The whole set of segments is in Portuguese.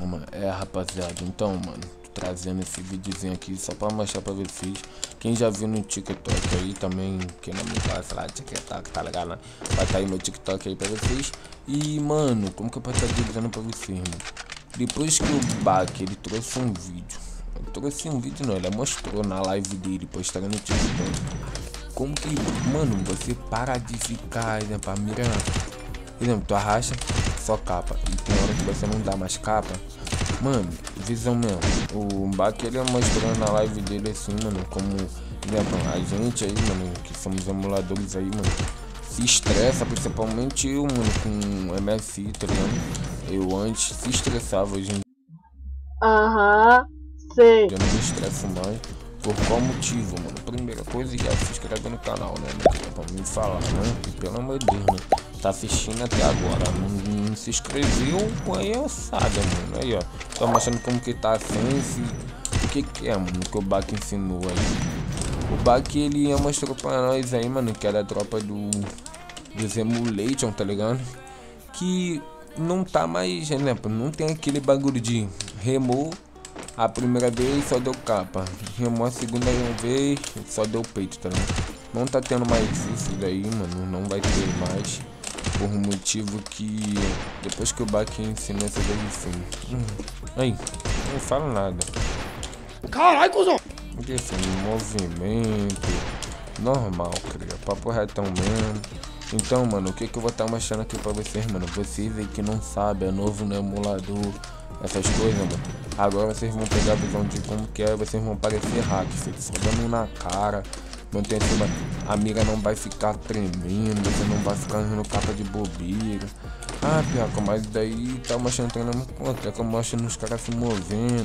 Rapaziada, então, mano, tô trazendo esse videozinho aqui só pra mostrar pra vocês. Quem já viu no TikTok aí também, quem não me passa lá, TikTok, tá ligado, né? Vai tá aí meu TikTok aí pra vocês. E, mano, como que eu posso estar dizendo pra vocês, mano? Depois que o Bak, ele trouxe um vídeo. Ele trouxe um vídeo não, ele mostrou na live dele, postando no TikTok. Como que, mano, você para de ficar, exemplo, a mira, exemplo, tu arrasta só capa e tem hora que você não dá mais capa. Mano, visão mesmo. O Bak, ele mostrando na live dele assim, mano, como, exemplo, a gente aí, mano, que somos emuladores aí, mano, se estressa, principalmente eu, mano, com MSI, tá ligado? Eu antes se estressava, hoje em dia sei. eu não me estresso mais. Por qual motivo, mano? Primeira coisa, já se inscreve no canal, né? Pra me falar, né? E pelo amor de Deus, né? Tá assistindo até agora, não se inscreveu, aí é ossada, mano. Aí, ó. Tô mostrando como que tá a sense. O que é, mano, que o Bak ensinou aí. O Bak, ele mostrou pra nós aí, mano, que era a tropa dos Emulation, tá ligado? Que não tá mais, exemplo, não tem aquele bagulho de remou. A primeira vez só deu capa, remou a segunda vez só deu peito, tá ligado? Não tá tendo mais isso daí, mano, não vai ter mais. Por um motivo que depois que o Bak ensinou essa daí, sim. Aí, não falo nada. Caralho, cuzão! Porque assim, movimento normal, cria, papo retão mesmo. Então, mano, o que eu vou estar mostrando aqui pra vocês, mano? Vocês aí que não sabem, é novo no emulador, essas coisas, mano. Agora vocês vão pegar a visão de como que é, vocês vão parecer hack, filho, só dando na cara. Não tem assim, a mira não vai ficar tremendo, você não vai ficar no capa de bobeira. Ah, piaca, mas daí tá mostrando treinando contra, que eu mostrando os caras se movendo.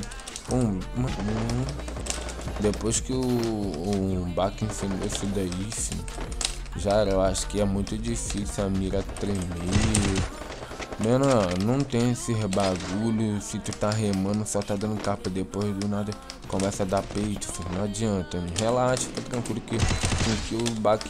Depois que o Bak ensinou isso daí, filho, já era, eu acho que é muito difícil a mira tremer. Mano, não tem esse bagulho, se tu tá remando, só tá dando capa, depois do nada começa a dar peito, filho, não adianta, né? Relaxa, fica tranquilo que o Bak...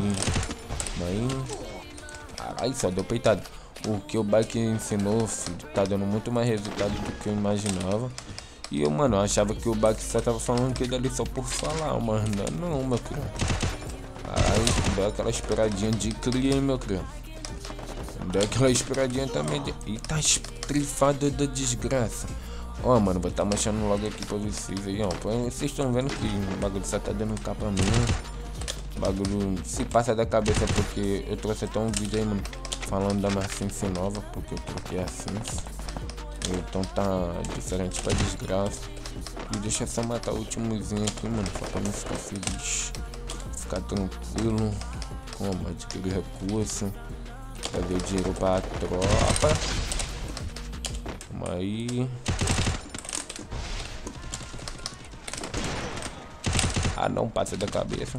Caralho, só deu peitada. O que o Bak ensinou, filho, tá dando muito mais resultado do que eu imaginava. E eu, mano, achava que o Bak só tava falando que ele ali só por falar, mas não, meu criado. Aí, deu aquela esperadinha de cria, meu criado. Deu aquela esperadinha também de... Eita, estrifada da desgraça. Ó, mano, vou estar mostrando logo aqui pra vocês aí, ó. Vocês estão vendo que o bagulho só tá dando capa mesmo. O bagulho se passa da cabeça porque eu trouxe até um vídeo aí, mano, falando da minha sense nova, porque eu troquei a sense. Então tá diferente pra desgraça. E deixa eu só matar o últimozinho aqui, mano, só pra não ficar feliz. Ficar tranquilo. Como adquirir recurso. Fazer dinheiro pra tropa. Vamos aí. Ah, não passa da cabeça.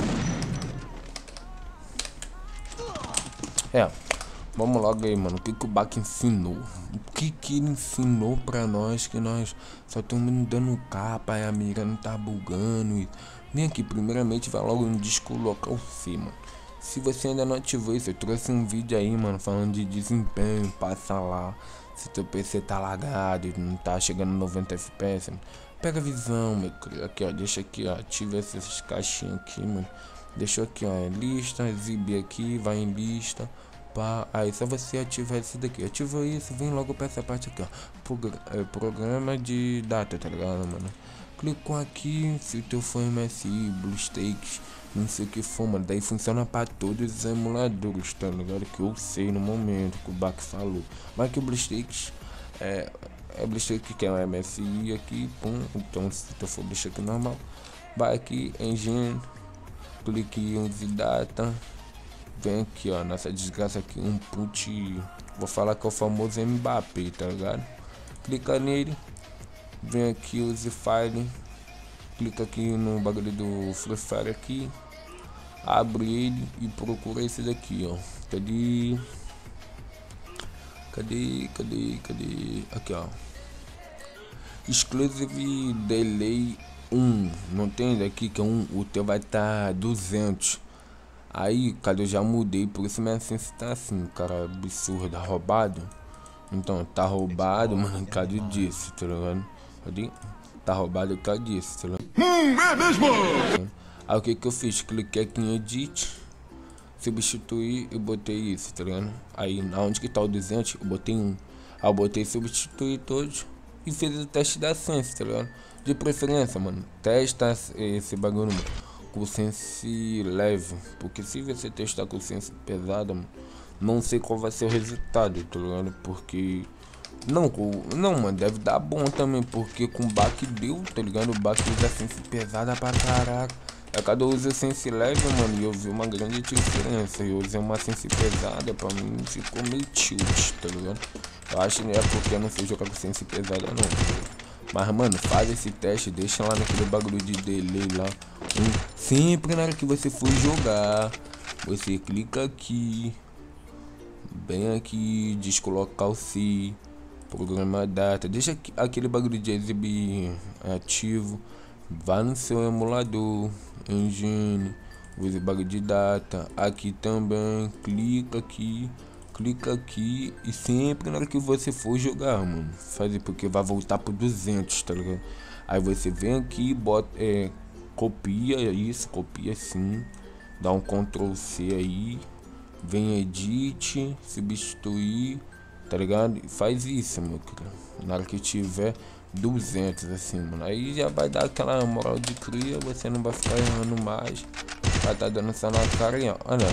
Vamos logo aí, mano. O que o Bak ensinou? O que ele ensinou pra nós? Que nós só estamos dando capa e a mira não tá bugando. Vem aqui, primeiramente vai logo no disco local C, mano. Se você ainda não ativou isso, eu trouxe um vídeo aí, mano, falando de desempenho. Passa lá. Se teu PC tá lagado e não tá chegando 90 FPS, mano, pega a visão, meu querido. Aqui, ó, deixa aqui, ó, ativa essas caixinhas aqui, mano. Deixa aqui, ó, lista, exibir aqui, vai em lista. Pá, aí só você ativar esse daqui. Ativa isso, vem logo pra essa parte aqui, ó. Programa de data, tá ligado, mano? Clicou aqui, se o teu for MSI, BlueStacks, não sei o que for, mano. Daí funciona pra todos os emuladores, tá ligado? Que eu sei no momento que o Bak falou. Mas que o BlueStacks é BlueStacks que é um MSI aqui, pum. Então se tu for BlueStacks normal, vai aqui, Engine, clique em Use Data. Vem aqui, ó, nessa desgraça aqui, um put, vou falar que é o famoso Mbappé, tá ligado? Clica nele, vem aqui, use file, clica aqui no bagulho do Free Fire aqui, abre ele e procura esse daqui, ó. Cadê? Aqui, ó. Exclusive Delay 1, não tem daqui que é 1, o teu vai estar 200. Aí, cara, eu já mudei, por isso minha sense tá assim, cara, absurda, roubado. Então, tá roubado, mano, por causa disso, tá ligado? Tá roubado por causa disso, tá ligado? É mesmo? Aí o que que eu fiz? Cliquei aqui em Edit, substituir e botei isso, tá ligado? Aí, onde que tá o 200, eu botei 1. Aí eu botei substituir todos e fiz o teste da Sense, tá ligado? De preferência, mano, testa esse bagulho, mano, com Sense leve. Porque se você testar com Sense pesada, mano, não sei qual vai ser o resultado, tá ligado? Porque... Não, mano, deve dar bom também, porque com o back deu, tá ligado? O back usa Sense pesada pra caraca. É cada eu uso Sense leve, mano, e eu vi uma grande diferença. Eu usei uma Sense pesada, pra mim ficou meio tilt, tá ligado? Eu acho que é porque eu não sei jogar com Sense pesada não, tá ligado? Mas, mano, faz esse teste, deixa lá naquele bagulho de delay lá. Sempre na hora que você for jogar, você clica aqui, bem aqui, descolocar o C, programa data, deixa aquele bagulho de exibir ativo, vá no seu emulador, engine, use bagulho de data, aqui também, clica aqui e sempre na hora que você for jogar, mano, fazer porque vai voltar pro 200, tá ligado? Aí você vem aqui, bota, copia isso, copia assim, dá um Ctrl C aí, vem edit, substituir, tá ligado? E faz isso, meu cara, na hora que tiver 200 assim, mano, aí já vai dar aquela moral de cria, você não vai ficar errando mais, vai tá dando só na cara e ó, olha.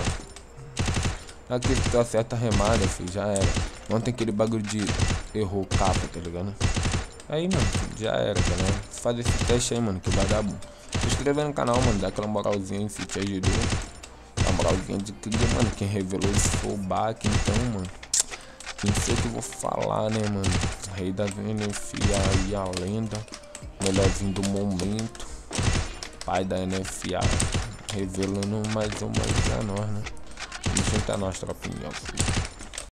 Aqui tu acerta a remada, filho, já era. Não tem aquele bagulho de errou capa, tá ligado? Aí, mano, já era, tá ligado? Faz esse teste aí, mano, que vai dar bom. Se inscreve no canal, mano, dá aquela moralzinha aí se te ajudou. A moralzinha de cria, mano, quem revelou isso foi o back, então, mano. Quem sei que eu vou falar, né, mano? Rei da NFA aí, a lenda. Melhorzinho do momento. Pai da NFA. Revelando mais uma aí pra nós, né? Vamos juntar nós, tropinha.